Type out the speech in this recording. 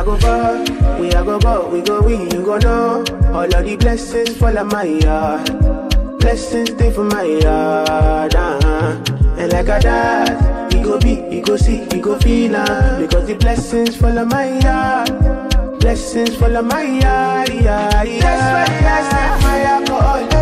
go far, we a go go, we go win, you go know. All of the blessings fall on my yard. Blessings stay for my yard, And like a dad, he go be, he go see, he go feel, because the blessings fall on my yard. Blessings fall on my yard, That's why I set fire for all.